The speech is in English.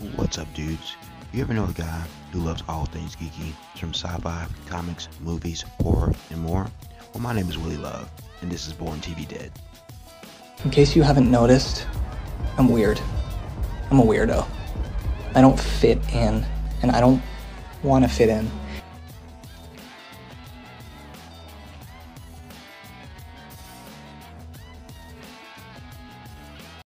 What's up, dudes? You ever know a guy who loves all things geeky, from sci-fi, comics, movies, horror, and more? Well, my name is Willie Love, and this is Born TV Dead. In case you haven't noticed, I'm weird. I'm a weirdo. I don't fit in, and I don't want to fit in.